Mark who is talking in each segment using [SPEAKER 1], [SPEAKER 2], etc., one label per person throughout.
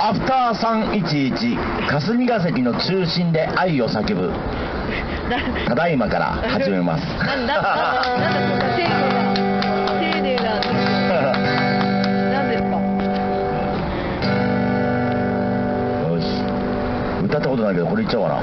[SPEAKER 1] アフター311霞が関の中心で愛を叫ぶただいまから始めます。
[SPEAKER 2] なんだそんな丁寧な何ですか。
[SPEAKER 1] よし、歌ったことないけどこれ言っちゃおうかな。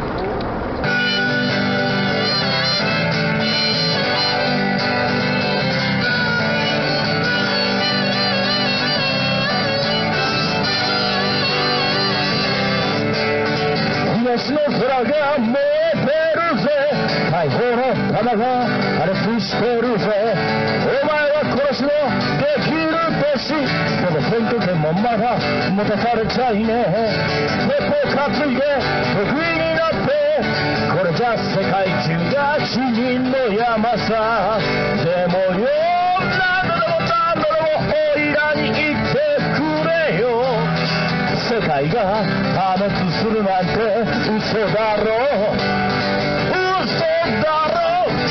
[SPEAKER 1] 東の空が燃えてるぜ、大砲の弾が破裂してるぜ、お前は殺しのできる弟子、でも選挙権もまだ持たされちゃいねえ、鉄砲担いで得意になって、これじゃ世界中が死人の山さ、でもよ何度でもおいらに言ってくれよ、世界が破滅するなんて嘘だろう、嘘だろう。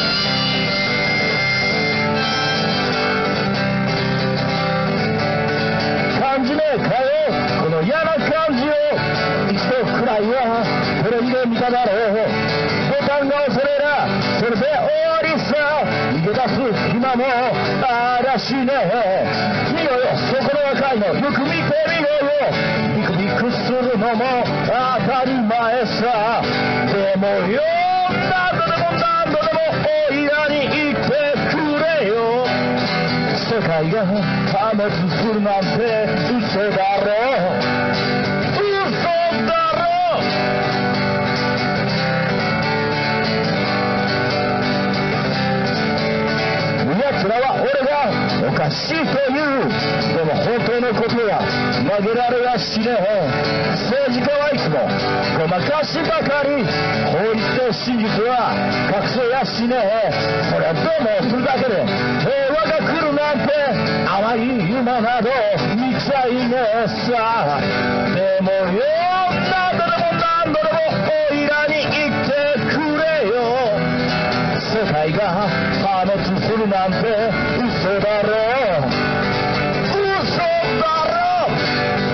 [SPEAKER 1] 感じねえかよこの嫌な感じを、一度くらいはテレビで見ただろう、ボタンが押せればそれで終わりさ、逃げ出す暇もありゃしねえ、見ろよそこの若いのよく見てみろよ、ビクビクするのも当たり前さ、でもよ何度でもおいらに言ってくれよ、世界が破滅するなんて嘘だろう、嘘だろう。奴らは俺がおかしいという、でも本当のことは曲げられやしねえ、政治家はいつもごまかしばかり、法律と真実は隠せやしねえ、それはどうもするだけで平和が来るなんて甘い夢など見ちゃいねえさ、でもよ何度でもおいらに言ってくれよ、世界が破滅するなんて嘘だろう、嘘だろう。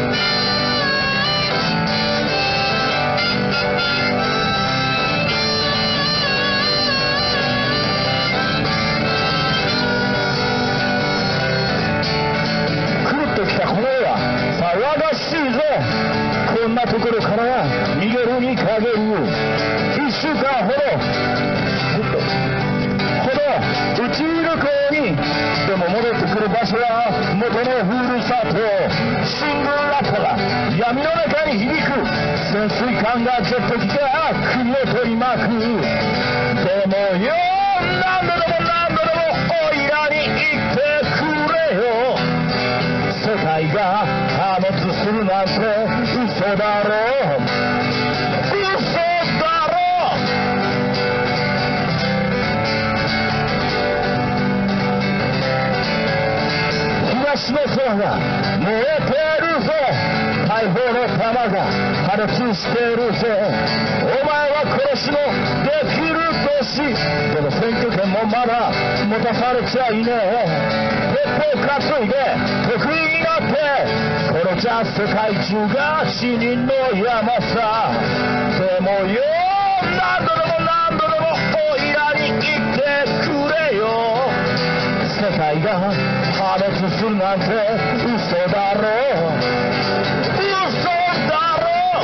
[SPEAKER 1] 狂ってきたこの世は騒がしいぜ、こんなところから逃げるに限る1週間ほど宇宙旅行にでも戻ってくる場所は元のふるさと、シングルラットが闇の中に響く、潜水艦がジェット機が国を取り巻く、でもよ何度でもおいらに言ってくれよ、世界が破滅するなんて嘘だろう、嘘だろう。東の空が燃えてるぜ、大砲の弾が破裂してるぜ、お前は殺しのできる弟子、でも選挙権もまだ持たされちゃいねえ、鉄砲担いで得意になって、これじゃ世界中が死人の山さ、でもよ何度でもおいらに言ってくれよ、世界が破滅するなんて嘘だろう、嘘だろう、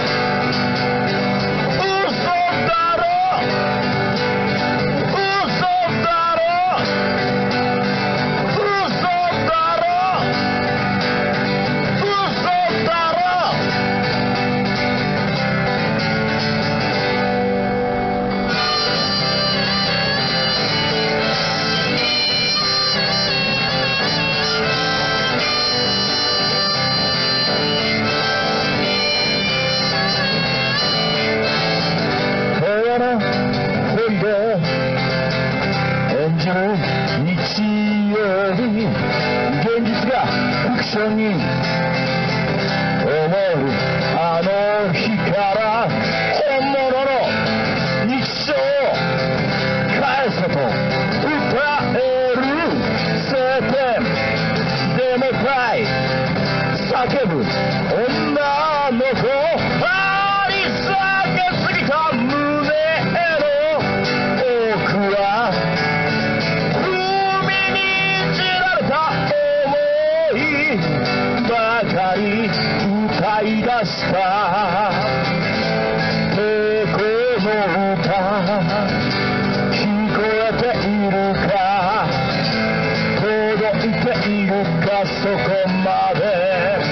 [SPEAKER 1] 嘘だろう、嘘だろう、嘘だろう、嘘だろう。演じる日曜日、現実がフィクションに思えるあの日から本物の日常を返せと歌える晴天でもたい叫ぶ女の子張り裂けすぎた胸の奥は海に散られた想いばかり歌い出した抵抗の歌聞こえているか届いているかそこまで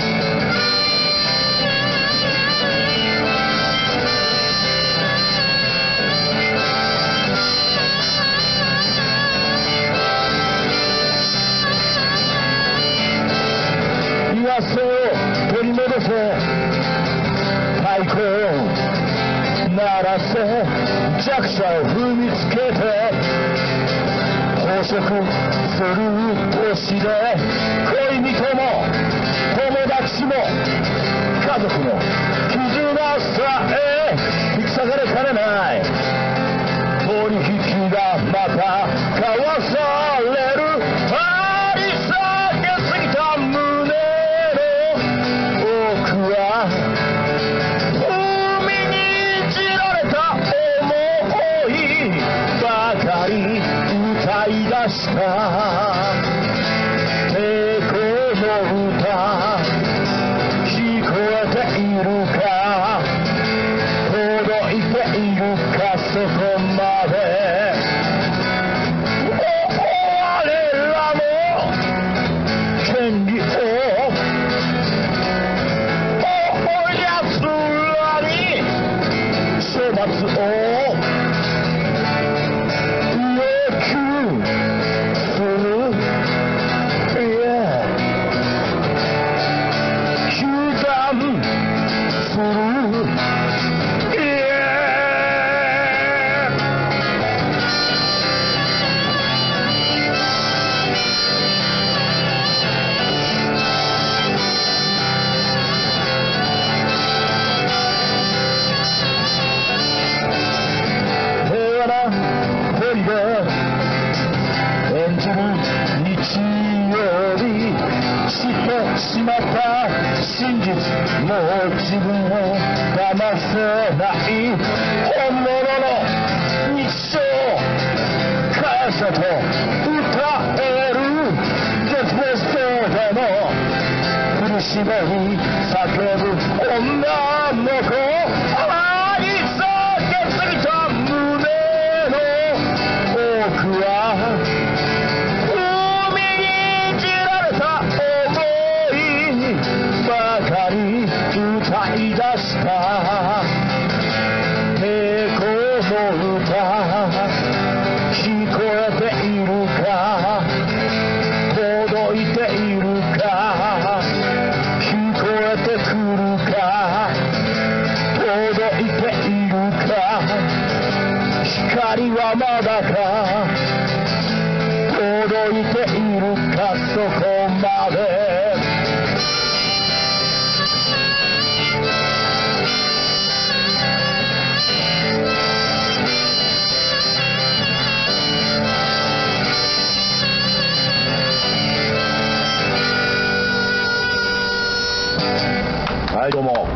[SPEAKER 1] 安を取り戻せ太鼓を鳴らせ弱者を踏みつけて飽食する年で恋人も友達も家族も絆さえ引き裂かれかねない取引がまた交わされる張り裂けすぎた胸海に散られた想いばかり歌い出した抵抗の歌聞こえているか届いているかそこまで我らの権利を処罰を要求する糾弾するホリデー演じる日曜日知ってしまった真実もう自分を騙せない本物の日常感謝と歌える絶望ストでも苦しめに叫ぶ女の子張り裂けすぎた胸僕は海に散られた想いばかり歌い出した抵抗の歌聞こえているか届いているか聞こえてくるか届いているか光はまだか届いているかそこまではいどうも、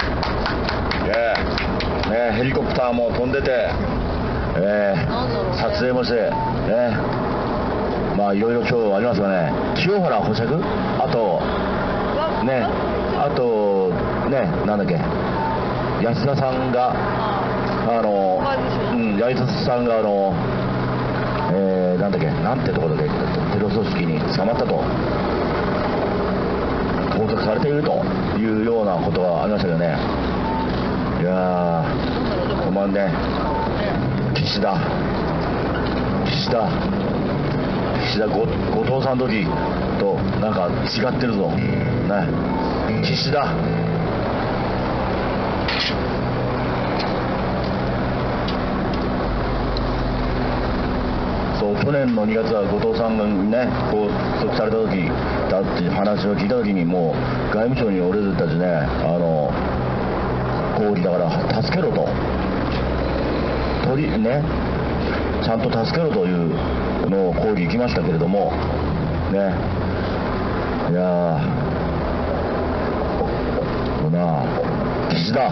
[SPEAKER 1] ヘリコプターも飛んでて撮影もして、まあいろいろ今日ありますよね。清原保釈、あとなんだっけ、安田さんが安田さんがなんだっけ、なんてところでテロ組織に捕まったと、拘束されているというようなことがありましたけどね。いやー、こんばんね。岸田後藤さんの時となんか違ってるぞね。岸田そう、去年の2月は後藤さんがね拘束された時だって話を聞いた時に、もう外務省に俺たちね抗議だから助けろとちゃんと助けろというのを抗議行きましたけれどもね。いやー、岸岸田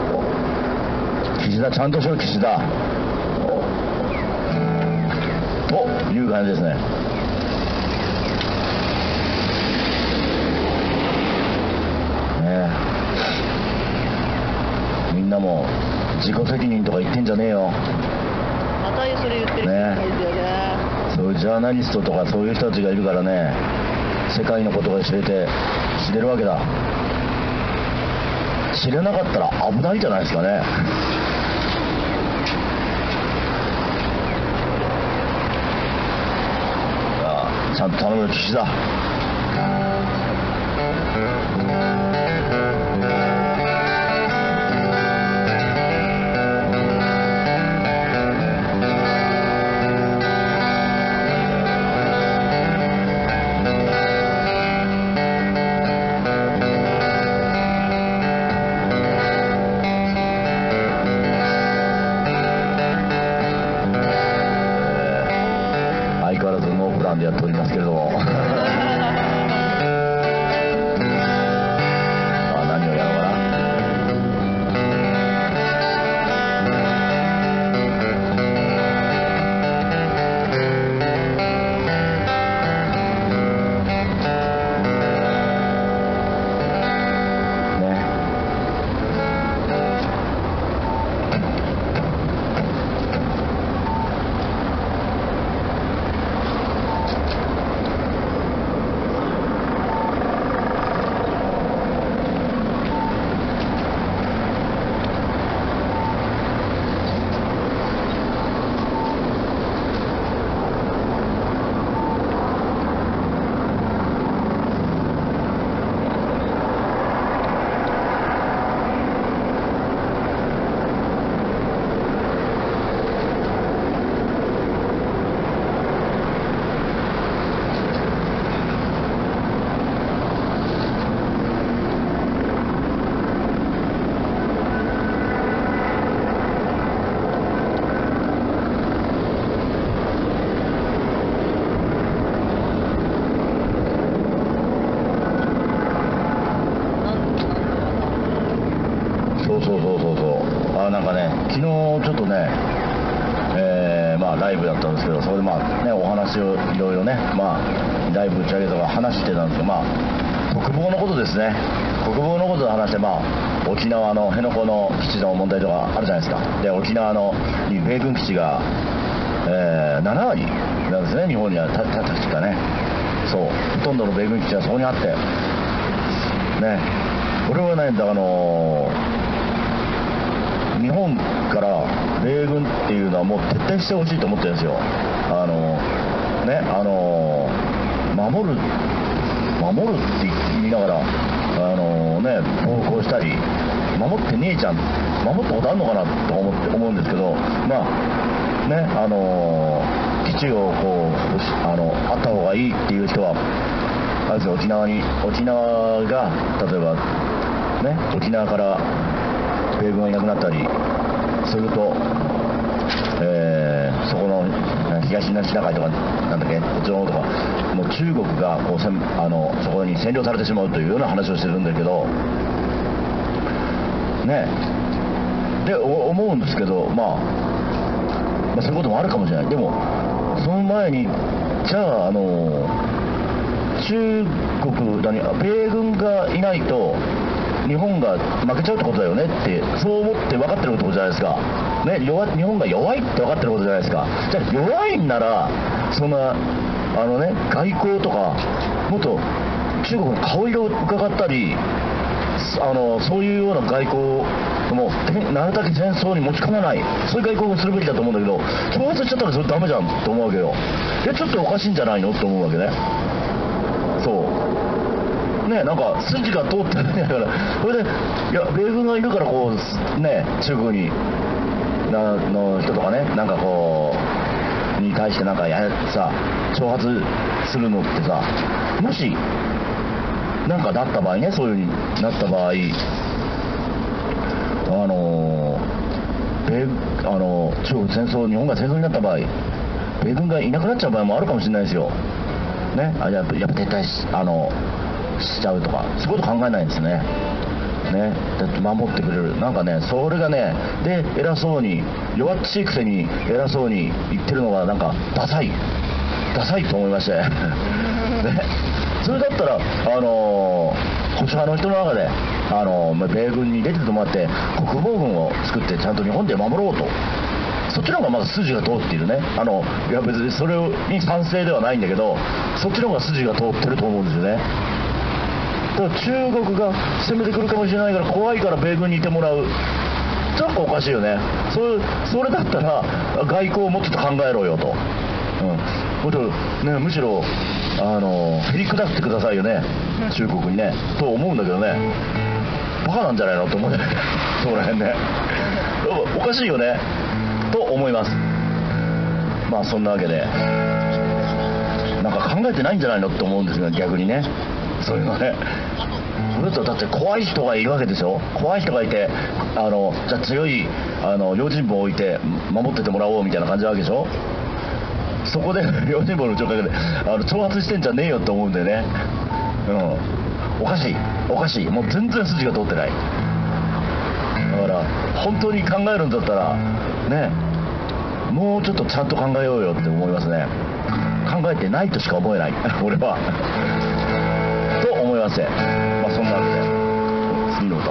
[SPEAKER 1] ちゃんとしろ岸田という感じですね。みんなも自己責任とか言ってんじゃねえよ。
[SPEAKER 2] またそれ言ってる人いないですよね。
[SPEAKER 1] そういうジャーナリストとかそういう人たちがいるからね、世界のことが知れるわけだ。知れなかったら危ないじゃないですかね。ちゃんと頼むよ岸田。相変わらずノープランでやっておりますけれども何をやろうかな。そうなんかね、昨日ちょっとね、ライブだったんですけど、そこでお話をいろいろね、ライブ打ち上げとか話してたんですけど、国防のことですね。国防のことで話して、沖縄の辺野古の基地の問題とかあるじゃないですか。で、沖縄の米軍基地が、7割なんですね、日本には確かね。そう、ほとんどの米軍基地はそこにあって、ね、これはね、日本から米軍っていうのはもう撤退してほしいと思ってるんですよ。守るって言いながら暴行したり、守ってねえじゃん、守ったことあるのかなと思うんですけど、基地をあった方がいいっていう人はあれですよ、沖縄が例えばね、沖縄から米軍がいなくなったりすると、そこの東シナ海とかなんだっけ、こっちの方とかもう中国がそこに占領されてしまうというような話をしてるんだけどね。で思うんですけど、そういうこともあるかもしれない。でもその前にじゃあ中国米軍がいないと日本が負けちゃうってことだよねって、そう思って分かってることじゃないですか、ね、日本が弱いって分かってることじゃないですか。じゃあ弱いんならそんな外交とかもっと中国の顔色を伺ったり、そういうような外交もなるだけ戦争に持ち込まない、そういう外交をするべきだと思うんだけど、挑発しちゃったらそれダメじゃんと思うわけよ。ちょっとおかしいんじゃないのと思うわけね。そうね、なんか筋が通ってないから、それで米軍がいるから中国にの人とかね、に対して挑発するのってさ、もしなった場合ね、そういう風になった場合、中国日本が戦争になった場合、米軍がいなくなっちゃう場合もあるかもしれないですよ。ね、やっぱ撤退しちゃうとか、そういうこと考えないんですね。 ね、だって守ってくれる、なんかね、それがね、で偉そうに、弱っちいくせに偉そうに言ってるのがなんかダサいと思いましてね、それだったら保守派の人の中で米軍に出ててもらって国防軍を作ってちゃんと日本で守ろうと、そっちの方がまだ筋が通っているね。いや別にそれに賛成ではないんだけど、そっちの方が筋が通ってると思うんですよね。だから中国が攻めてくるかもしれないから怖いから米軍にいてもらう、なんかおかしいよね。それだったら外交をもうちょっと考えろよと、もっとね、むしろへりくだってくださいよね、中国にね、と思うんだけどね、バカなんじゃないのと思うねそこら辺ねおかしいよねと思います。まあそんなわけでなんか考えてないんじゃないのって思うんですが、逆にね、そういうのね。それとだって怖い人がいるわけでしょ。怖い人がいてじゃあ強い用心棒を置いて守っててもらおうみたいな感じなわけでしょ。そこで用心棒の直角で挑発してんじゃねえよって思うんだよね。おかしい、もう全然筋が通ってない。だから本当に考えるんだったらね、もうちょっとちゃんと考えようよって思いますね。考えてないとしか思えない俺はと思いますね。まあそんなわけで次の歌を。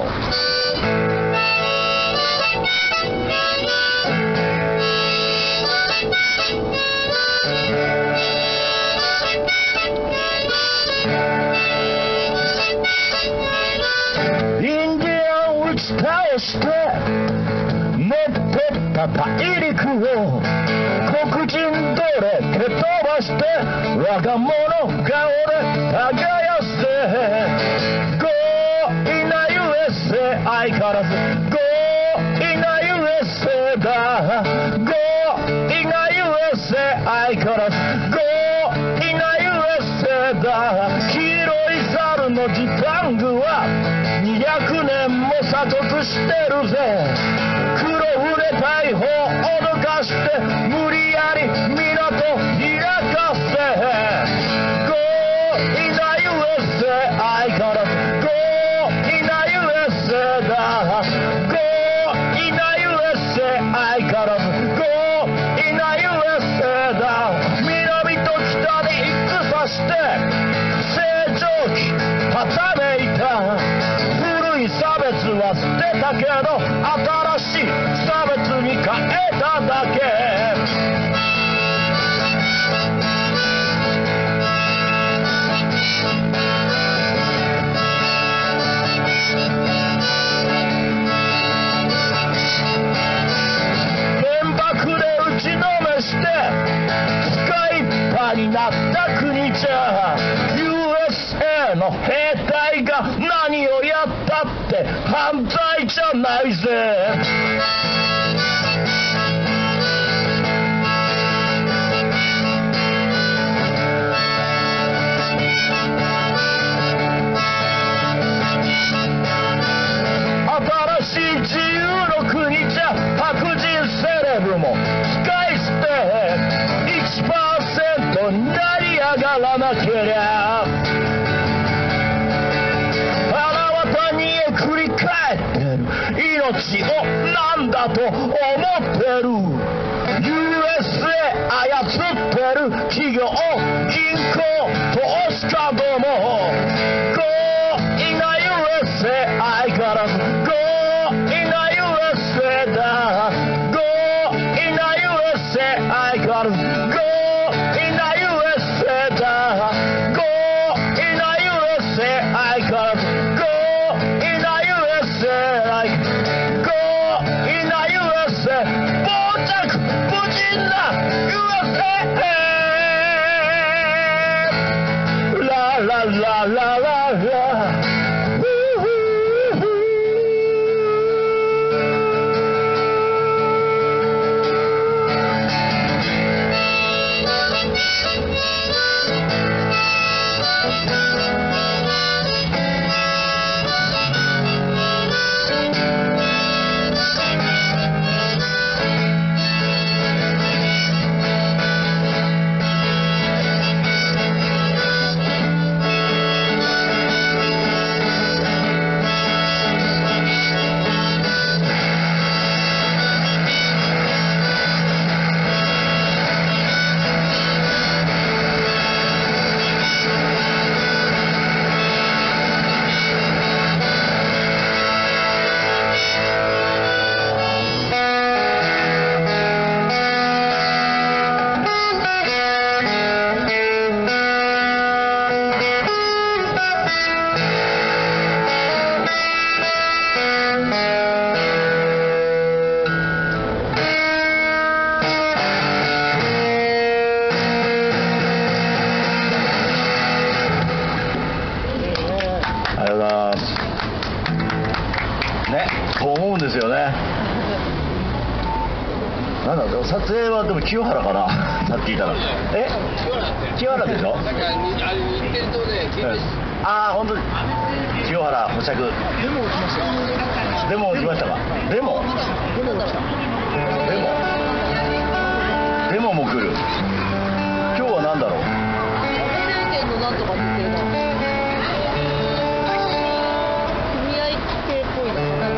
[SPEAKER 1] インディアン打ち倒して持ってった大陸を黒人奴隷蹴飛ばして我が物顔で耕せ Go in the USA 相変わらず Go in the USA だ Go in the USA 相変わらず Go in the USA だ。黄色い猿のジタングは200年も鎖国してるぜ。黒船大砲脅かして無理やり港開かせ Go in the USA 相変わらず Go in the USA だ Go in the USA 相変わらず Go in the USA だ。南と北で戦して成長期はためいた。古い差別は捨てたけど新しい差別に変えただけ。原爆で打ちのめして使いっぱになった国じゃ USA の兵隊が何をやったって犯罪じゃないぜ。新しい自由の国じゃ白人セレブも使い捨て 1% になり上がらなけりゃ腹渡に繰り返ってる命をなんだと思ってる。 USA 操ってる企業銀行投資家ども Go in the USA 相変わらず Go in the USA だ Go in the USA 相変わらず Go in the USA だ Go in the USA 相変わらず Go in the USA Go in the USA 傍着無人な USA ララララララと思うんですよね。なんだろう、撮影はでも清原かなさっき言ったら。清原でしょ。ああ、本当に清原保釈。デモ落ちましたか。デモも来る。今日は何だろう。
[SPEAKER 2] 政権のなんとかって言ってるな。組合系っぽいな。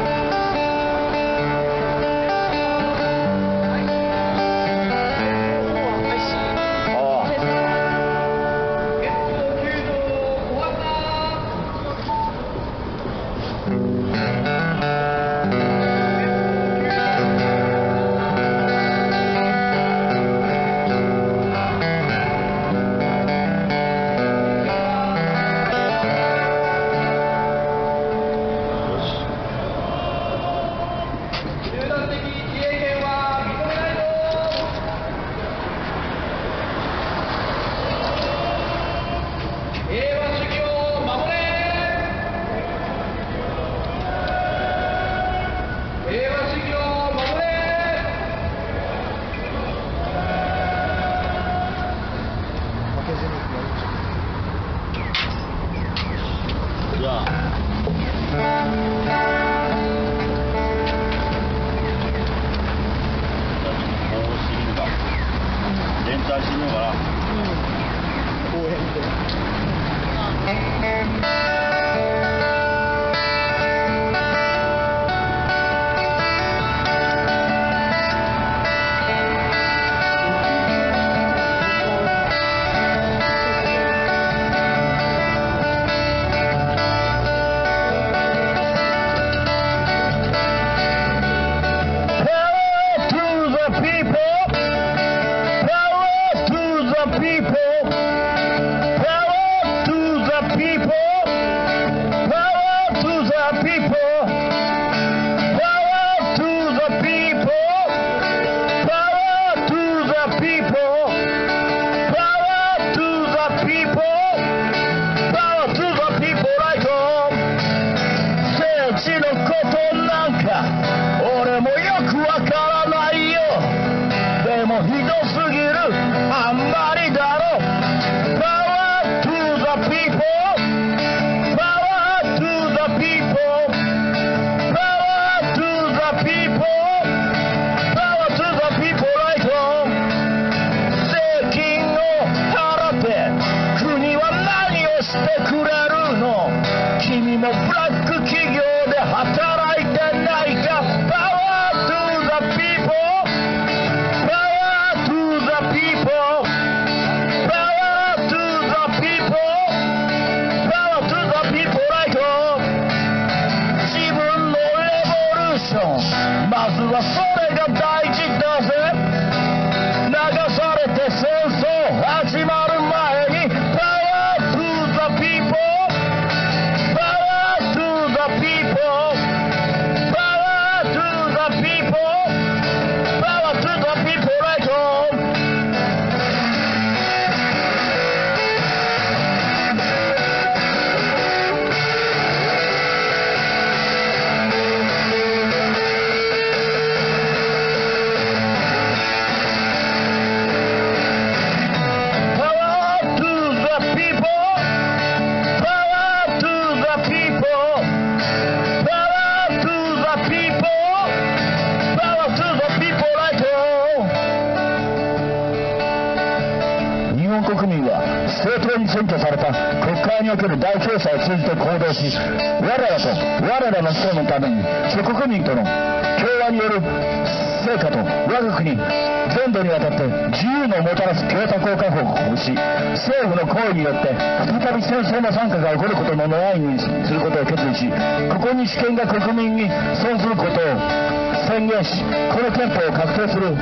[SPEAKER 1] 選挙された国会における大調査を通じて行動し、我らの人のために諸国民との共和による成果と我が国全土にわたって自由のもたらす供託を確保し、政府の行為によって再び戦争の惨禍が起こることのないようにすることを決意し、ここに主権が国民に損することを宣言し、この憲法を確定する。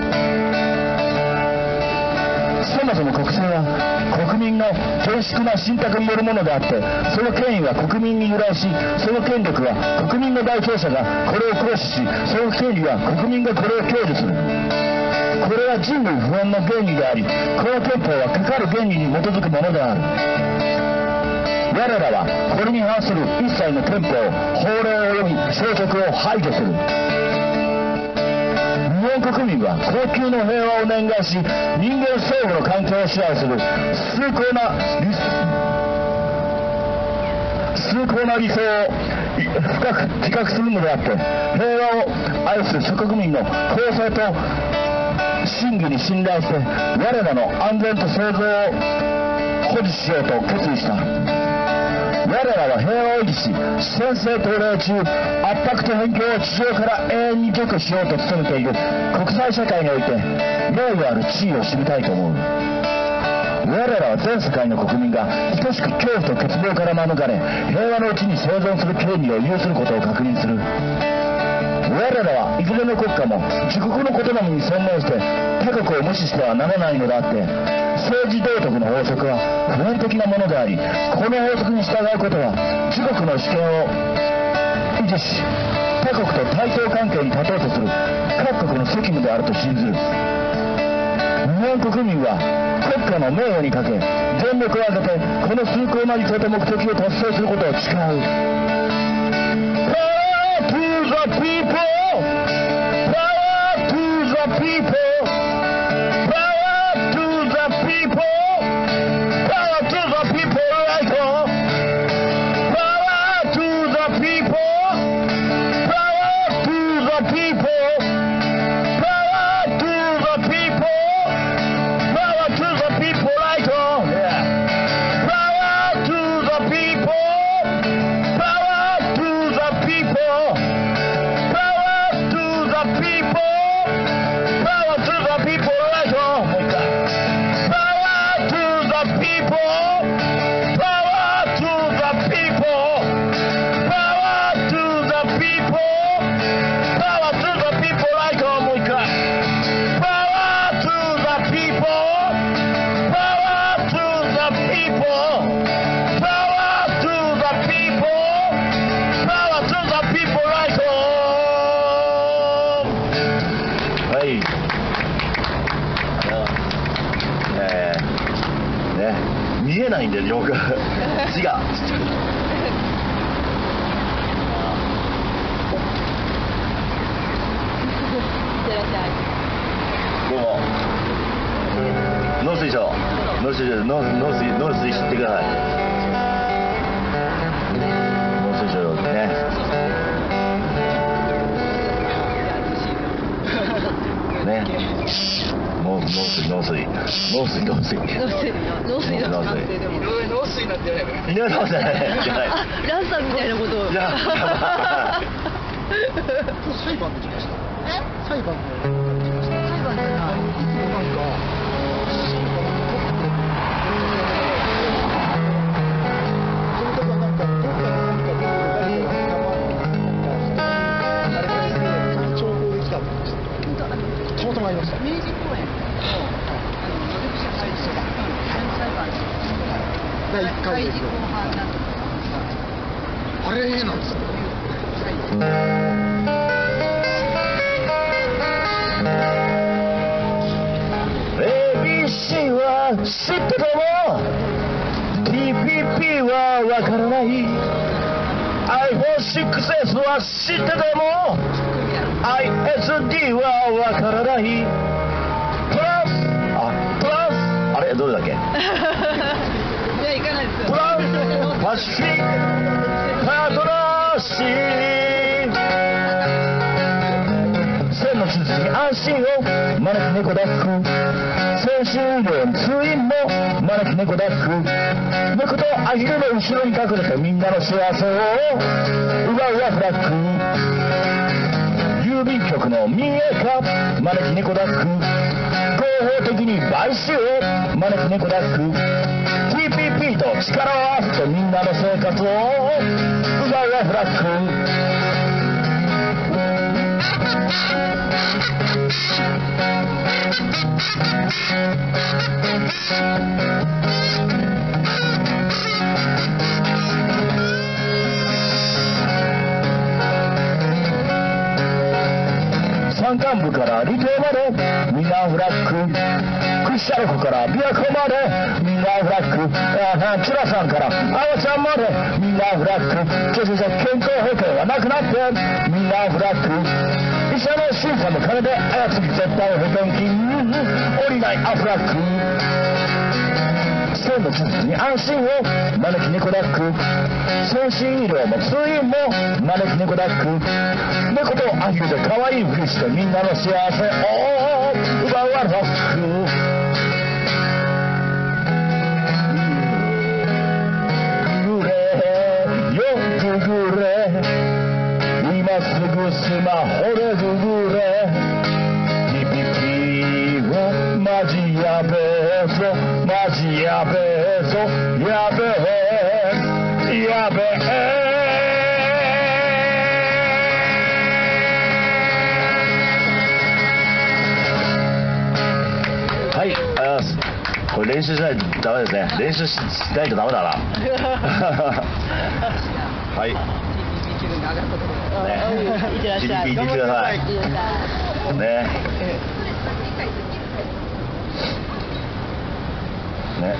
[SPEAKER 1] そもそも国政は国民の厳粛な信託によるものであって、その権威は国民に由来し、その権力は国民の代表者がこれを行使し、その権利は国民がこれを享受する。これは人類不安の原理であり、この憲法はかかる原理に基づくものである。 我らはこれに反する一切の憲法、法令及び消極を排除する。日本国民は恒久の平和を念願し、人間相互の関係を支配する崇高な理想を深く自覚するのであって、平和を愛する諸国民の公正と真偽に信頼して、我らの安全と創造を保持しようと決意した。我らは平和を維持し、先制統領中圧迫と偏見を地上から永遠に除去しようと努めている国際社会において名誉ある地位を占めたいと思う。我らは全世界の国民が等しく恐怖と欠乏から免れ、平和のうちに生存する権利を有することを確認する。我らはいずれの国家も自国のことのみに専念して他国を無視してはならないのであって、政治道徳の法則は普遍的なものであり、この法則に従うことは自国の主権を維持し、他国と対等関係に立とうとする各国の責務であると信ずる。日本国民は国家の名誉にかけ、全力を挙げてこの崇高な理想と目的を達成することを誓う。Power to the people! Power to the people! Power to the people! Power to the people! Right on! Power to the people! Power to the people! Power to the people! Power to the people! Right on! Yeah. Power to the people! Power to the people!ね、見えないんだよ、よく字が。どうも。農水省、農水知ってください。農水省ね。ね。農水なんてやればいないかもしれない。
[SPEAKER 2] ランさんみたいなことを。
[SPEAKER 3] 裁判できました。裁判できました。裁判でなんか。たまたまありました。明治公園第1回ですよ。あれなんですよ。
[SPEAKER 1] ABC は知ってても TPP はわからない。 iPhone6S は知ってても ISD はわからない。プラスあれどれだっけ。
[SPEAKER 2] いや行かないですよ。
[SPEAKER 1] プラスパシフィックパートナーシー線の手術に安心を招き猫抱っこ。先週医療に通院も招き猫抱っこ。猫とアヒルの後ろに隠れてみんなの幸せを奪うはフラッグ。郵便局の民営化招き猫抱っこ。合法的に買収を招き猫抱っこ。 TPP と力を合わせてみんなの生活を奪うはフラッグ。 山間部から離島までみんなフラッグ、クシャル湖から琵琶湖までみんなフラッグ、チュラさんからあやちゃんまでみんなフラッグ、健康保険はなくなってみんなフラッグ、医者の審査の金で操り絶対保険金降りないアフラッグ、線の手術に安心を招き猫ダック、先進医療も通院も招き猫ダック、猫とアヒルで可愛いふりしてみんなの幸せを奪うアフラッグ、ググれよググれ、今すぐスマホでググれ、ピピピはマジやべえぞ、マジやべえぞ、やべえやべえ。はい、これ練習しないとダメですね。練習しないとダメだな。はい。
[SPEAKER 2] いってらっしゃい。
[SPEAKER 1] ピピピってください。ね。ね。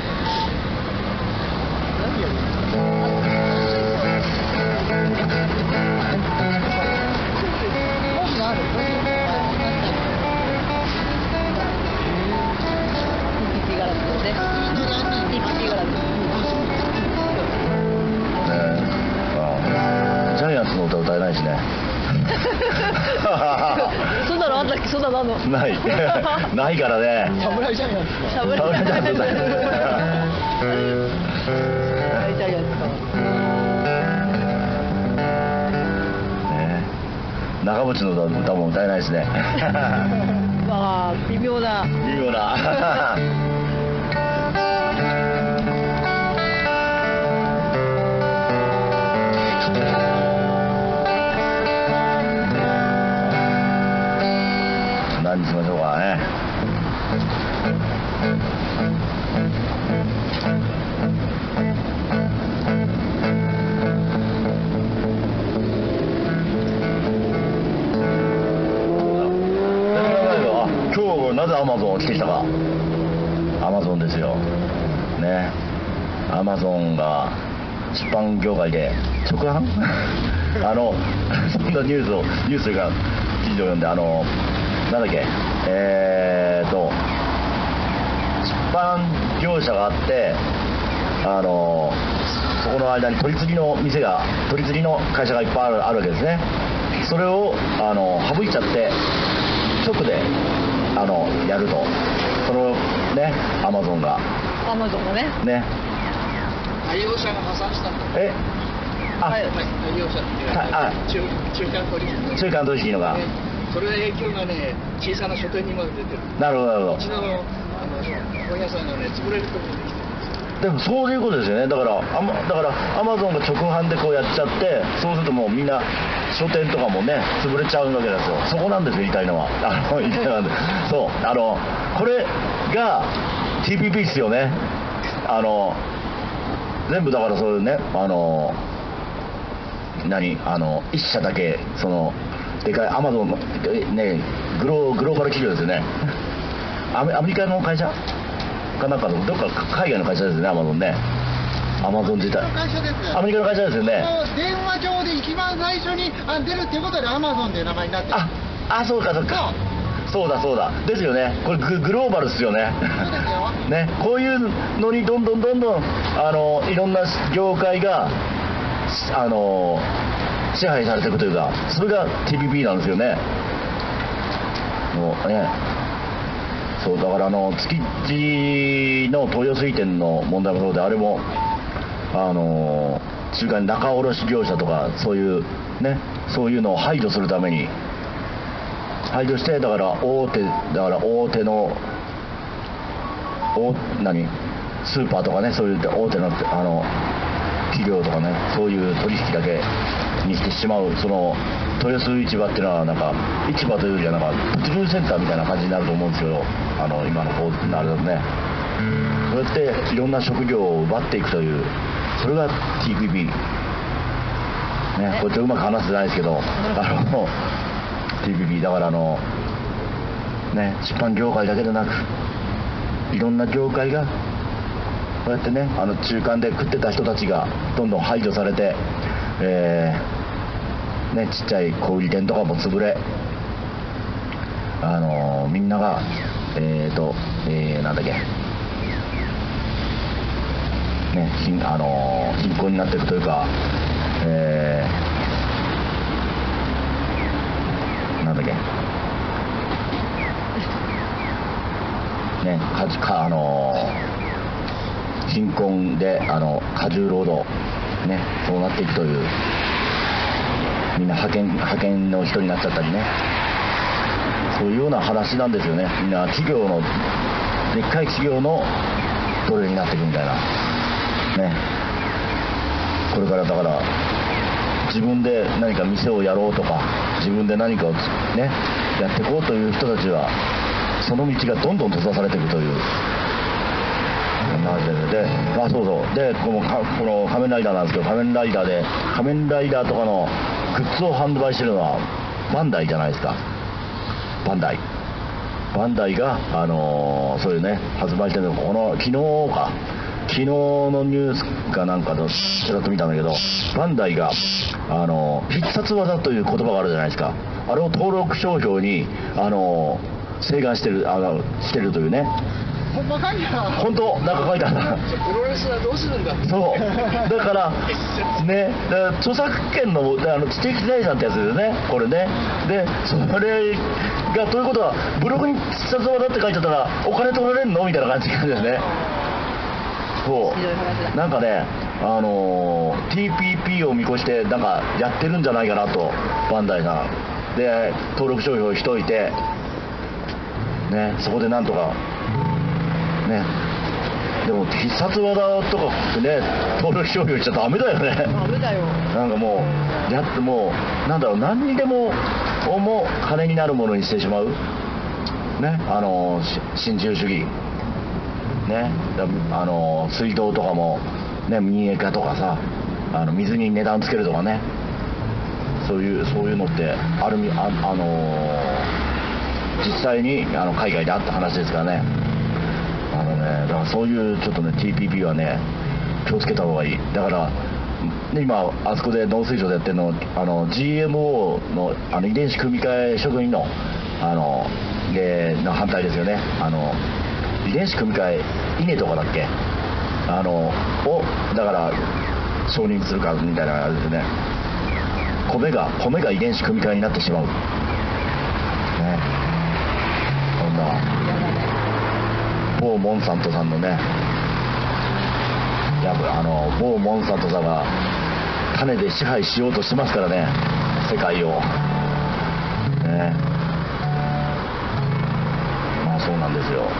[SPEAKER 1] ジャイアンツの歌歌えないしね。
[SPEAKER 2] そんなのあったっけ？そんなのあんの？
[SPEAKER 1] ない。ないからね。
[SPEAKER 3] 侍ジャイアンツか。
[SPEAKER 2] 侍ジャイアンツ。侍ジャイアンツか。
[SPEAKER 1] ね、長渕の歌も歌えないですね。
[SPEAKER 2] まあ微妙な。
[SPEAKER 1] 微妙な。何にしましょうかね。今日なぜアマゾンを来てきたか。アマゾンですよね。アマゾンが出版業界で直販そんなニュースが記事を読んで、なんだっけ、出版業者があって、そこの間に取り次ぎの会社がいっぱいあるわけですね。それを省いちゃって直でやると、そのね、アマゾンがね、
[SPEAKER 3] 愛用者が破産したんだ。
[SPEAKER 2] はい、
[SPEAKER 3] 愛用者っていうか、
[SPEAKER 1] 中間取引のが、
[SPEAKER 3] それの影響がね、小さな書店にまで出てる。
[SPEAKER 1] なるほどなるほど。
[SPEAKER 3] うちの本屋さんがね、潰れるところにできてるんですよ。
[SPEAKER 1] でもそういうことですよね。だからアマゾンが直販でこうやっちゃって、そうするともうみんな書店とかもね潰れちゃうわけですよ。そこなんですよ、言いたいのは。言いたいのはそう、これが TPP ですよね。全部だからそういうね、一社だけそのでかいアマゾンのね、グローバル企業ですよね。アメリカの会社かなんかどっか海外の会社ですよね、アマゾンね。アマゾン自体アメリカの会社ですよね。
[SPEAKER 3] 電話上で一番最初に出るっていうことでアマゾンっていう名前になってる。
[SPEAKER 1] そうかそうだですよね。これグローバルですよね。ね、こういうのにどんどんいろんな業界が支配されていくというか、それが TPP なんですよね。もうね、そうだから築地の東洋水店の問題もそうで、あれも中間仲卸業者とかそういうのを排除するために排除して、だから大手のスーパーとかね、そういう大手の企業とかね、そういう取引だけにしてしまう。その豊洲市場っていうのはなんか市場というよりはなんか物流センターみたいな感じになると思うんですけど、今のこうなるとね、そうやっていろんな職業を奪っていくという、それが TPP ね。これちょっとうまく話せてないですけど、 TPP だからね、出版業界だけでなくいろんな業界がこうやってね、中間で食ってた人たちがどんどん排除されて、ね、ちっちゃい小売店とかも潰れ、みんながなんだっけね、貧困になっていくというか、なんだっけね、貧困で過重労働ね、そうなっていくという、みんな派遣の人になっちゃったりね、そういうような話なんですよね。みんなでっかい企業の奴隷になっていくみたいなね。これからだから自分で何か店をやろうとか自分で何かをねやっていこうという人たちはその道がどんどん閉ざされていくという話で、そうそうでこの仮面ライダーなんですけど、仮面ライダーとかのグッズを販売してるのはバンダイじゃないですか。バンダイがそういうね発売してるの昨日のニュースかなんかでちらっと見たんだけど、バンダイが必殺技という言葉があるじゃないですか。あれを登録商標に請願してるというね。
[SPEAKER 3] ほんまかいな。
[SPEAKER 1] 本当なんか書いてある。
[SPEAKER 3] プロレスはどうするんだ。
[SPEAKER 1] そうだからね、著作権の知的財産ってやつですね、これね。でそれがということはブログに必殺技って書いてあったらお金取られるのみたいな感じなんですね。そうなんかねTPP を見越してなんかやってるんじゃないかなと、バンダイさんで登録商標しといてね、そこでなんとかね、でも必殺技とかね登録商標しちゃダメだよね。
[SPEAKER 2] ダメだよ。
[SPEAKER 1] なんかもうなんだろう、何にでも金になるものにしてしまうね、新自由主義ね、水道とかもね民営化とかさ、水に値段つけるとかね、そういうのって実際に海外であった話ですからね。だからそういうちょっとね TPP はね気をつけた方がいい。だから今あそこで農水省でやってるのGMO の遺伝子組み換え職員の反対ですよね。遺伝子組み換え稲とかだっけをだから承認するかみたいなあれですね。米が遺伝子組み換えになってしまうね。こんな某モンサントさんのね、某モンサントさんが種で支配しようとしてますからね、世界をね。まあそうなんですよ。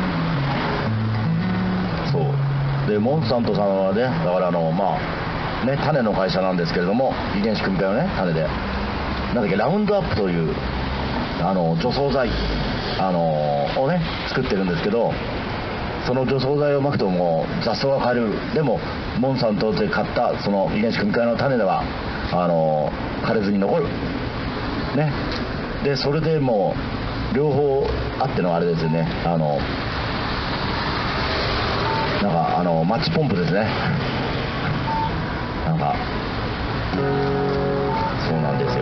[SPEAKER 1] そうでモンサントさんはね、だから種の会社なんですけれども、遺伝子組み換えをね種でなんだっけラウンドアップという除草剤をね作ってるんですけど、その除草剤をまくともう雑草が枯れる。でもモンサントで買ったその遺伝子組み換えの種では枯れずに残るね。でそれでもう両方あってのあれですよね。なんかマッチポンプですね。なんかそうなんですよ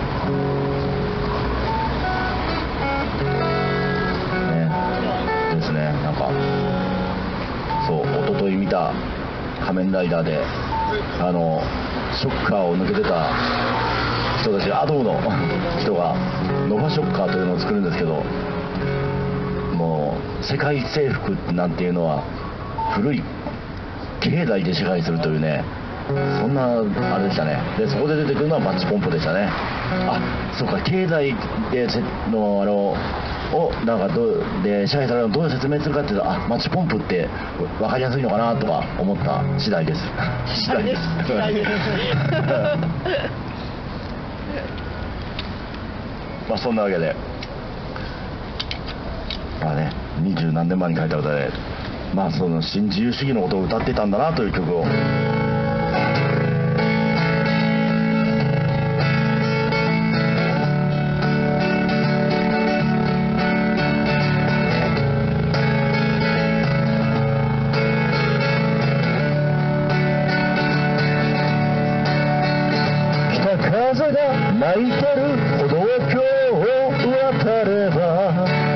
[SPEAKER 1] ね。ですね。なんかそう一昨日見た仮面ライダーでショッカーを抜けてた人たち、アドーの人がノバショッカーというのを作るんですけど、もう世界征服なんていうのは古い境内で支配するというね、そんなあれでしたね。でそこで出てくるのはマッチポンプでしたね。そうか、境内でのをなんかで支配されるのをどう説明するかっていうと、マッチポンプって分かりやすいのかなとは思った次第です。次第です。そんなわけで20何年前に書いた歌でその新自由主義のことを歌ってたんだなという曲を泣いてる歩道橋を渡れば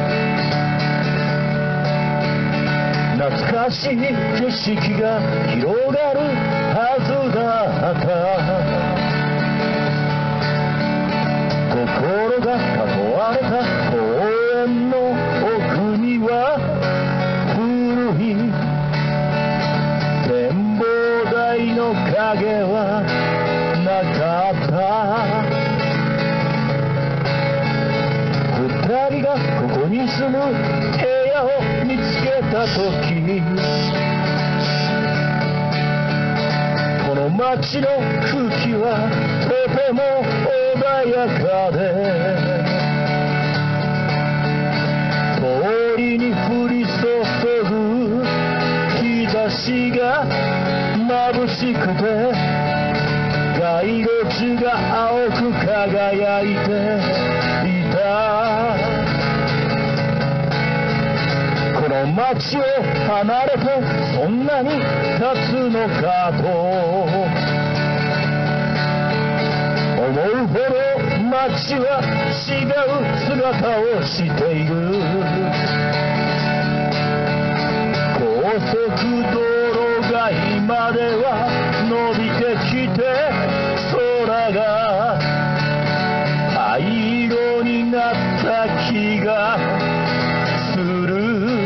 [SPEAKER 1] 懐かしい景色が広がるはずだった心が囲われた公園の奥には古い展望台の影はなかった二人がここに住む部屋を見つけた時この街の空気はとても穏やかで通りに降り注ぐ日差しが眩しくて街路樹が青く輝いていたこの街を離れてそんなに経つのかと思うほど街は違う姿をしている高速道路が今では伸びてきて空が灰色になった気がする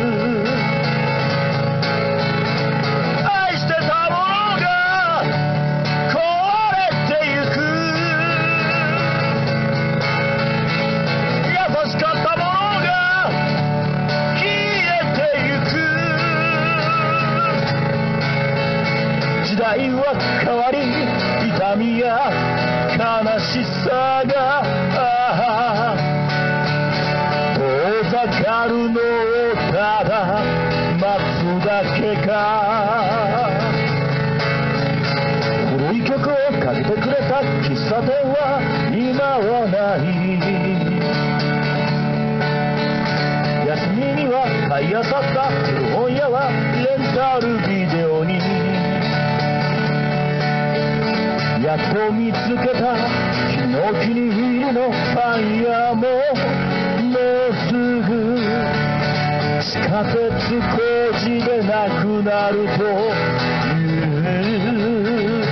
[SPEAKER 1] 愛してたものが壊れてゆく優しかったものが消えてゆく時代は変わり痛みや悲しさが遠ざかるのをただ待つだけか古い曲をかけてくれた喫茶店は今はない休みには買い漁った古本屋はレンタルビデオにやっと見つけた君のお気に入りのパン屋ももうすぐ地下鉄工事でなくなるという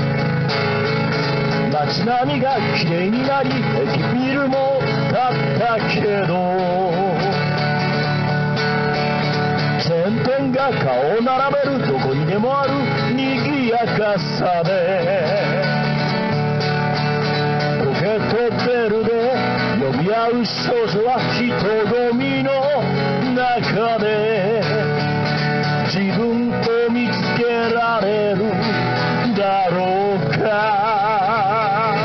[SPEAKER 1] 街並みがきれいになり駅ビルも建ったけどチェーン店が顔を並べるどこにでもある賑やかさでポケットベルで呼び合う少女は人混みの中で自分を見つけられるだろうか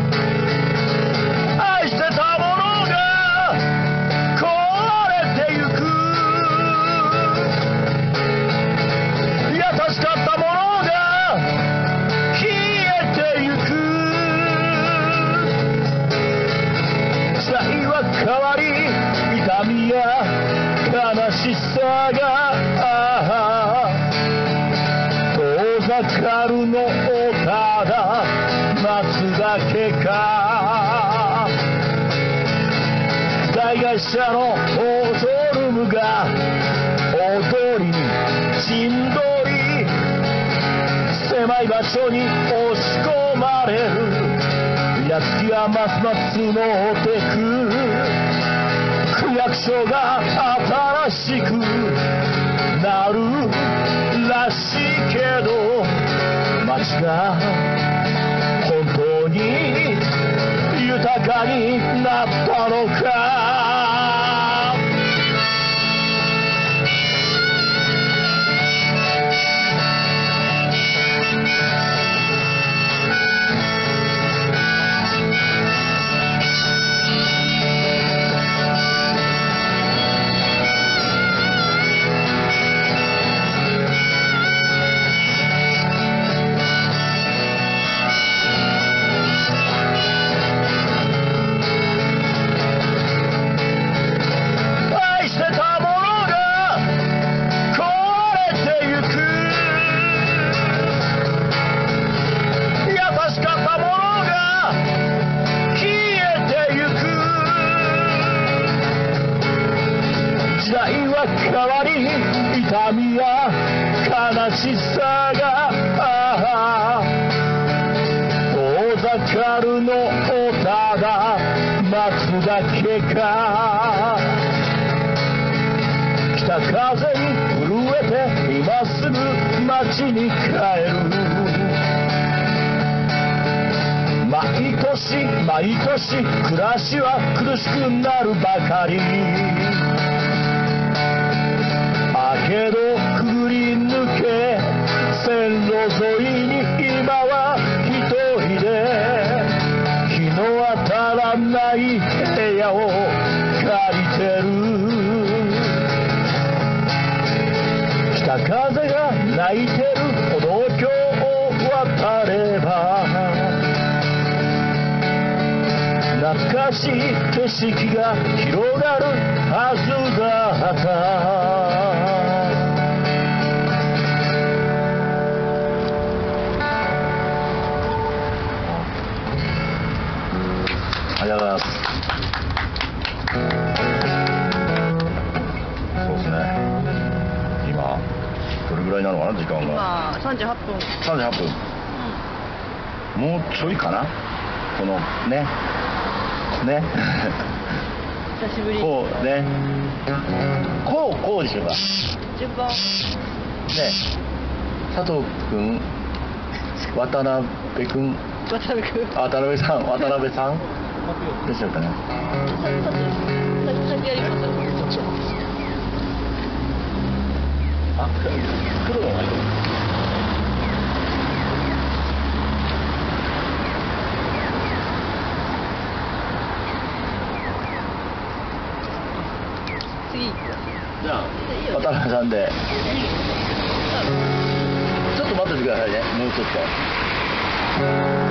[SPEAKER 1] 愛してたものが壊れてゆく優しかったものが消えてゆく時代は変わり痛みや悲しさが遠ざかるのをただ待つだけか大会社のオートルームが大通りに陣取り狭い場所に押し込まれるやつきはますます募ってく区役所が新しくなるらしいけど街が本当に豊かになったのかしさが遠ざかるのをただ待つだけか北風に震えて今すぐ街に帰る毎年毎年暮らしは苦しくなるばかりけどくぐり抜け線路沿いに今は一人で日の当たらない部屋を借りてる北風が泣いてる歩道橋を渡れば懐かしい景色が広がるはずだったありがとうございます。そうですね。今どれぐらいなのかな時間が。
[SPEAKER 2] 今38分。
[SPEAKER 1] 38分。もうちょいかな。このね。
[SPEAKER 2] 久しぶり。
[SPEAKER 1] こうね。こうでしょうか。
[SPEAKER 2] 順番。
[SPEAKER 1] ね。佐藤君、渡辺君。渡辺さん。どうしようかな。
[SPEAKER 2] 先やります。
[SPEAKER 1] あ、黒のがいい。
[SPEAKER 2] 次。
[SPEAKER 1] じゃあ渡辺さんで。ちょっと待っててくださいね。もうちょっと。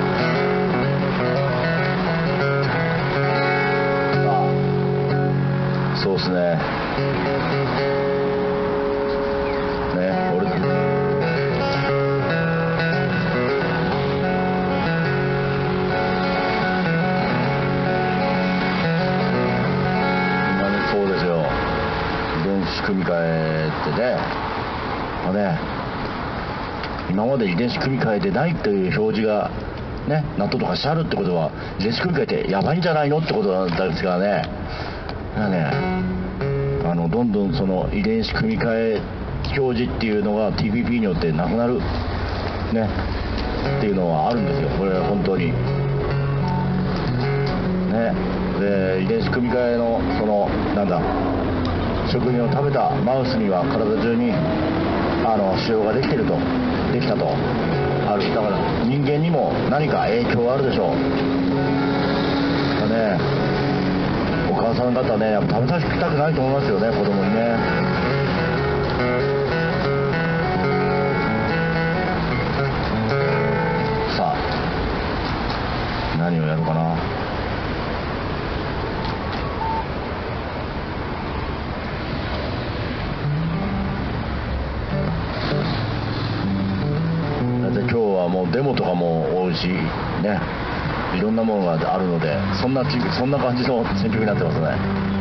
[SPEAKER 1] そうですね。俺そうですよ。遺伝子組み換えってね、今まで遺伝子組み換えてないという表示がね、納豆とかしてあるってことは遺伝子組み換えてやばいんじゃないのってことなんですからね。どんどんその遺伝子組み換え表示っていうのが TPP によってなくなるねっていうのはあるんですよ。これは本当にね。で遺伝子組み換えのその食品を食べたマウスには体中に腫瘍ができたとある。だから人間にも何か影響があるでしょうね。お母さん方ね、やっぱ食べさせたくないと思いますよね、子供にね。さあ、何をやるかな。だって今日はもうデモとかも多いしね。いろんなものがあるので、そんな感じの選曲になってますね。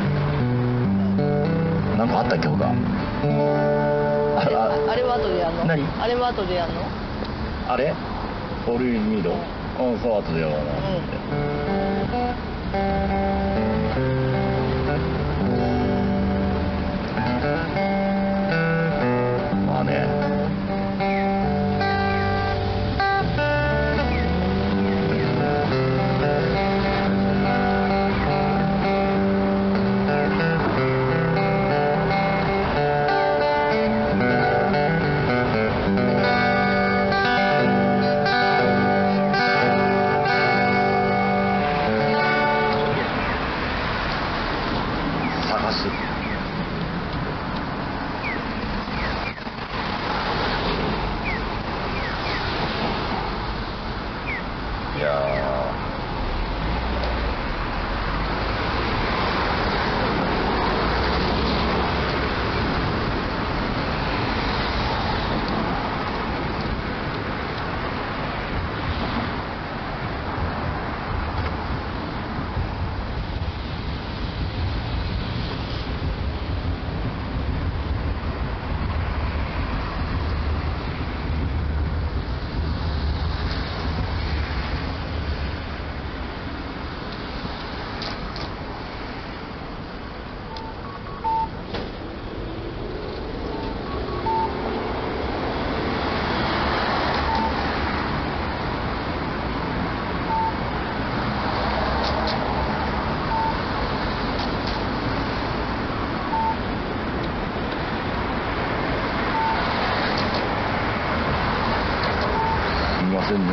[SPEAKER 1] なんかあったっけ他。
[SPEAKER 2] あれは後でやるの？
[SPEAKER 1] 何？
[SPEAKER 2] あれは後でやるの？
[SPEAKER 1] あれ？オールインミード？うん、そう後でやろうな。まあね。 してんの。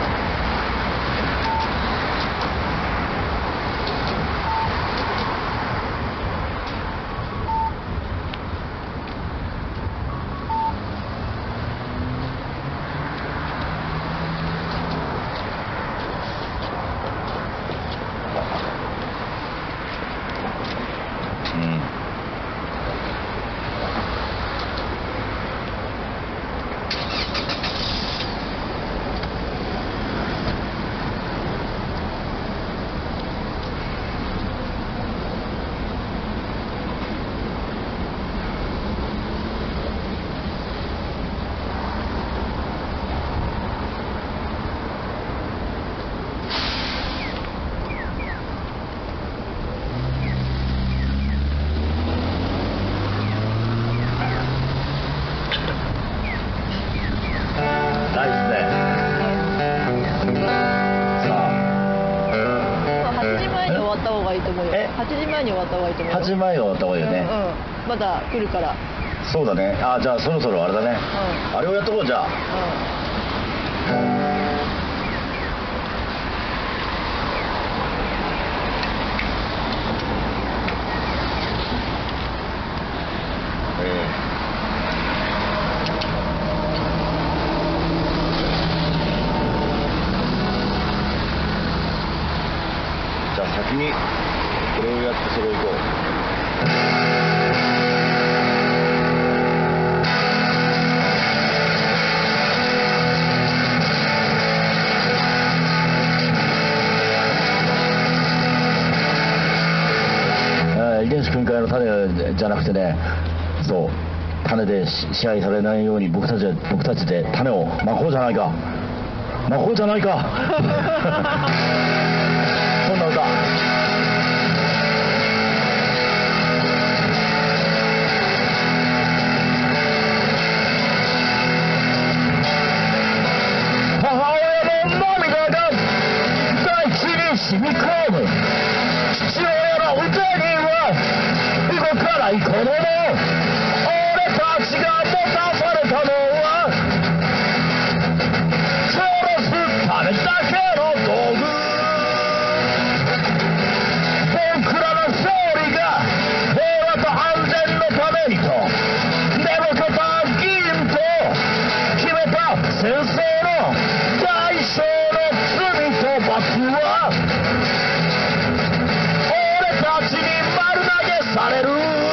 [SPEAKER 2] 8時前に終わった方がいいと思うよ。
[SPEAKER 1] 8時前に終わった方がいいよね。
[SPEAKER 2] まだ来るから。
[SPEAKER 1] そうだね。あ、じゃあそろそろあれだね。あれをやっとこうじゃあ。じゃあ先にこれをやってそれを行こう。遺伝子組み換えの種じゃなくてね、そう種で支配されないように僕たちで種をまこうじゃないか。まこうじゃないか。そんな歌。母親の涙が大地に染み込む。父親の歌には動かない子供。俺たちが持たされたのは殺すためだけの道具。僕らの勝利が平和と安全のためにと寝ぼけた議員と決めた戦争の代償の罪と罰は俺たちに丸投げされる。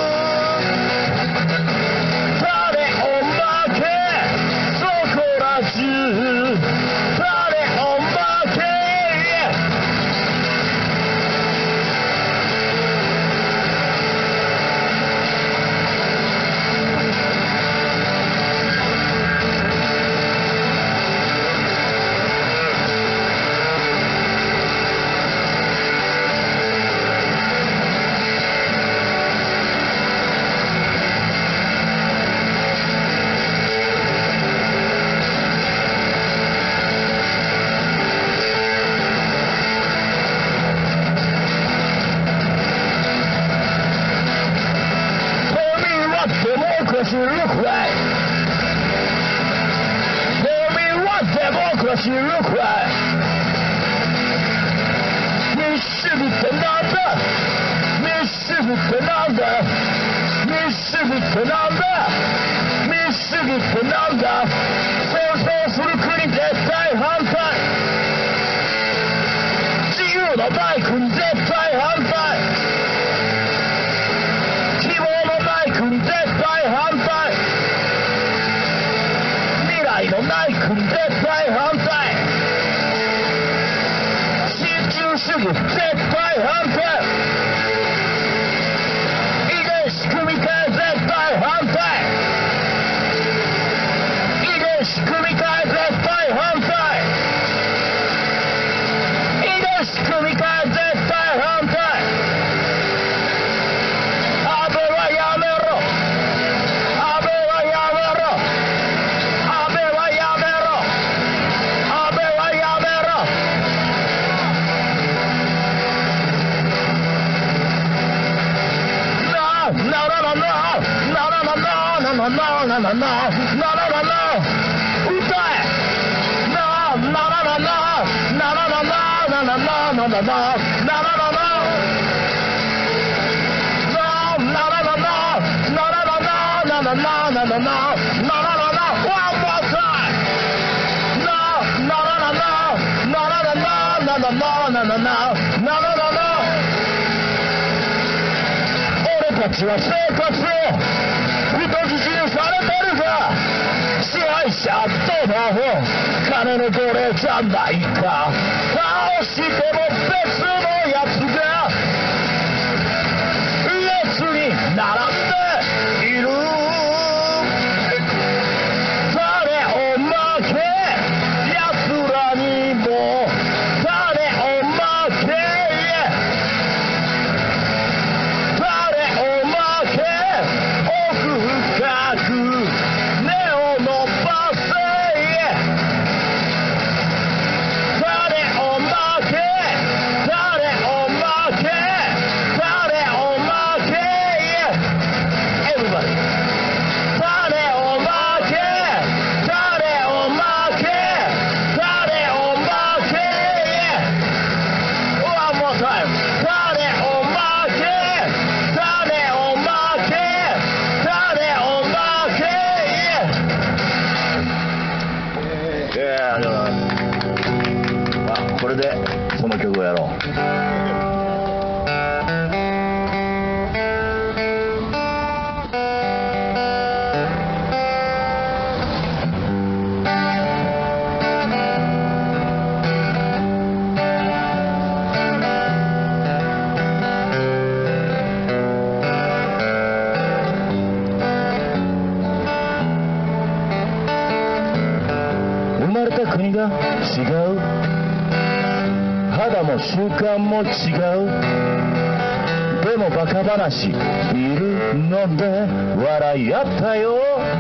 [SPEAKER 1] 種をまけそこら中、種をまけ。Democracy look like? Tell me what democracy look like? 民主主義ってなんだ？民主主義ってなんだ？民主主義ってなんだ？民主主義ってなんだ？戦争する国絶対反対。自由のない国絶対反対。希望のない国絶対反対。未来のない国絶対反対。新自由主義絶対反対。遺伝子組み換え絶対反対。遺伝子組み換え絶対反対。遺伝子組み換え絶対反対。安倍はやめろ。安倍はやめろ。安倍はやめろ。安倍はやめろ。ならなななならななななななななならなな歌え。なな俺たちは生活を人質にされてるか、支配者との金の奴隷じゃないか、倒しても別のやつが列に並んでいる。誰おまけ奴らにも誰おまけ、誰おまけ奥深く根を伸ばせ、誰おまけ誰おまけ誰おまけ Everybody 誰おまけ誰おまけ誰おまけ One more time 誰おまけ誰おまけ誰おまけ これでその曲をやろう。生まれた国が違う、肌も習慣も違う、でもバカ話ビール飲んで笑い合ったよ。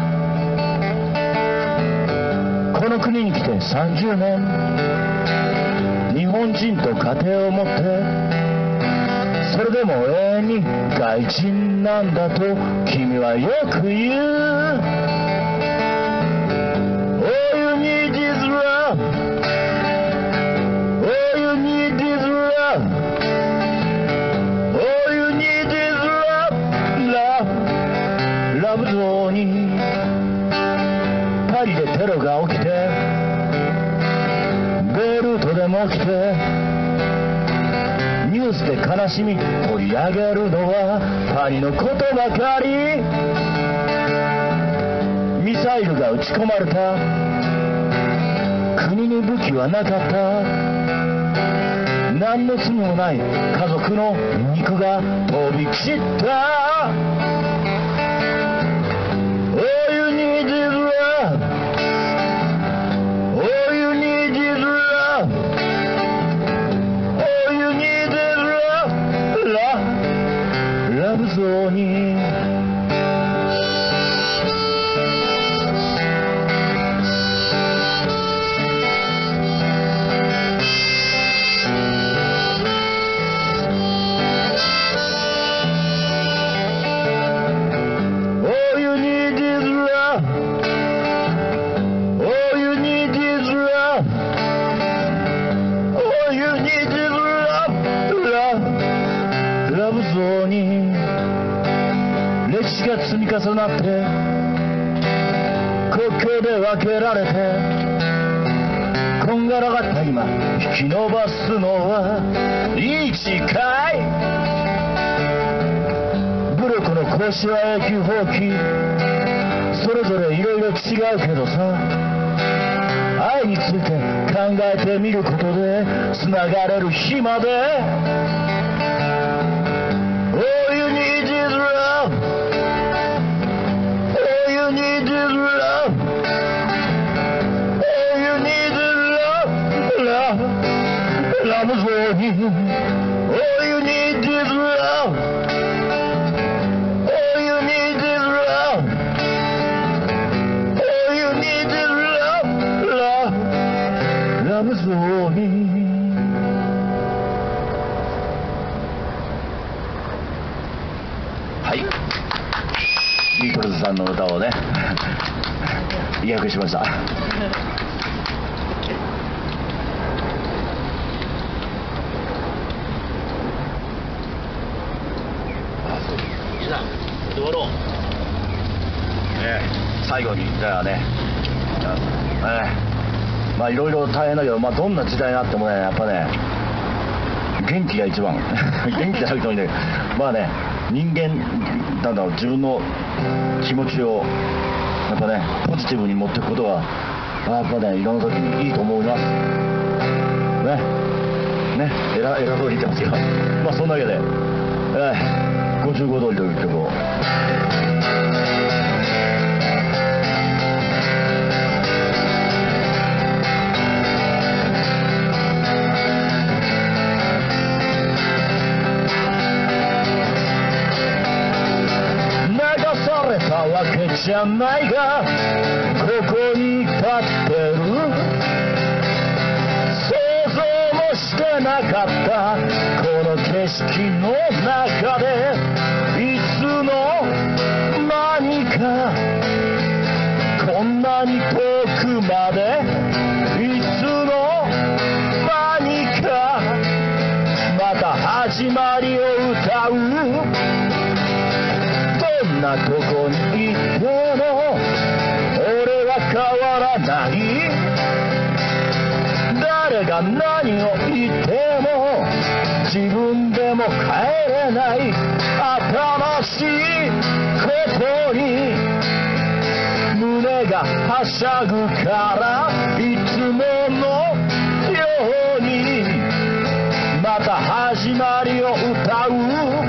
[SPEAKER 1] この国に来て30年、日本人と家庭を持って、それでも永遠に外人なんだと君はよく言う。All you need is love, all you need is love, all you need is love, love, ラブゾーンにパリでテロが起きて、ベイルートでも起きて、ニュースで悲しみ取り上げるのはパリのことばかり。ミサイルが撃ち込まれた、国に武器はなかった、何の罪もない家族の肉が飛び散った。 All you need is love, all you need is love, all you need is love, love, ラブゾーンに歴史が積み重なって国境で分けられて、こんがらがった今引き伸ばすのはいい誓い。武力の行使は永久放棄、それぞれいろいろ違うけどさ、愛について考えてみることでつながれる日まで。All you need is love, all you need is love, all you need is love, love, love is all you need. All you need is love, all you need is love, all you need is love, love, love is all you need.はい、ビートルズさんの歌をね意訳しました。 終わろう。最後にじゃあね、まあいろいろ大変だけど、まあどんな時代になってもね、やっぱね、元気が一番元気じゃなくてもいいんだけど、まあね、人間なんだろう、自分の気持ちをやっぱねポジティブに持っていくことがやっぱねいろんな時にいいと思いますね。偉そうに言ってますけど、まあそんなわけで、55通りという曲をわけじゃないがここに立ってる、想像もしてなかったこの景色の中でいつの間にかこんなに遠くまでいつの間にかまた始まりを歌う、どんなとこにいても俺は変わらない、誰が何を言っても自分でも変えれない、新しいことに胸がはしゃぐからいつものようにまた始まりを歌う、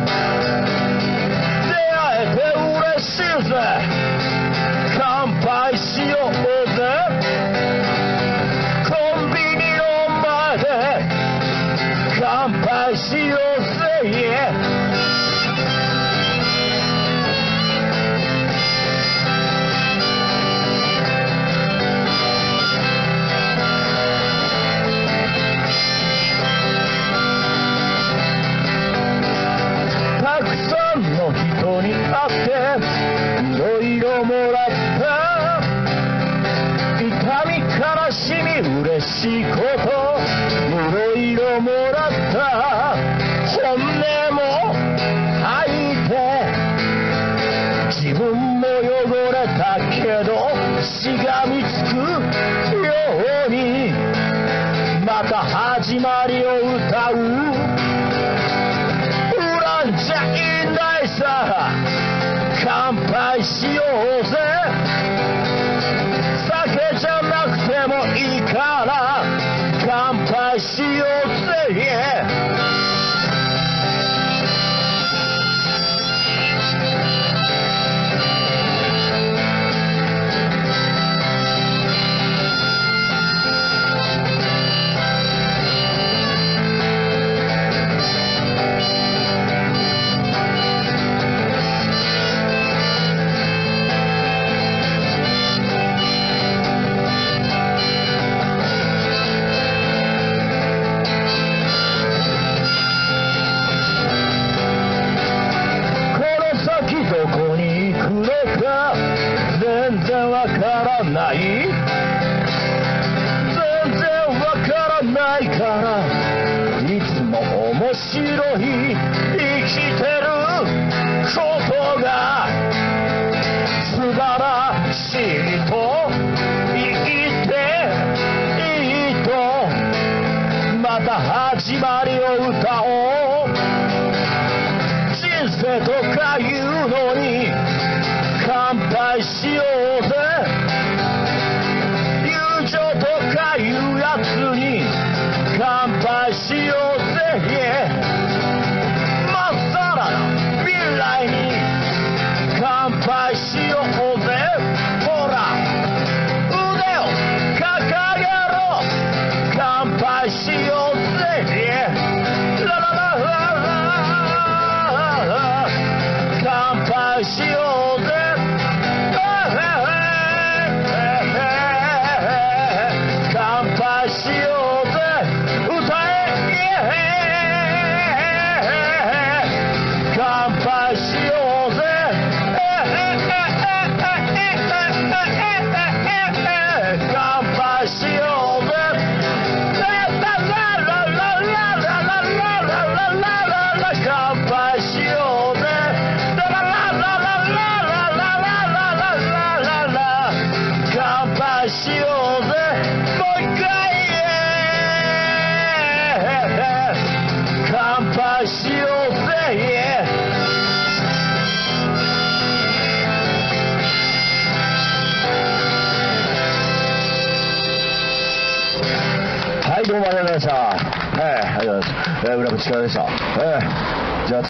[SPEAKER 1] 嬉しいぜ、乾杯しようぜ、コンビニの前で乾杯しようぜ、たくさんの人に会っていろいろもらった、痛み悲しみ嬉しいこといろいろもらった、本音も吐いて自分も汚れたけどしがみつくようにまた始まりを歌う、恨んじゃいないさ、乾杯しようぜ、酒じゃなくてもいいから乾杯しようぜ、どこに行くのか全然わからない、全然わからないからいつも面白い生きてることが素晴らしいと言っていいと、また始まりを歌おう、人生とか言うのに乾杯しようぜ、友情とかいうやつに乾杯しようぜ、まっさらな未来に乾杯しようぜ、ほら腕を掲げろ、乾杯しようぜ、ラララララ乾杯しようぜ、 いえ。はい、どうもありがとうございました。ありがとうございます。浦口からでした。じゃあ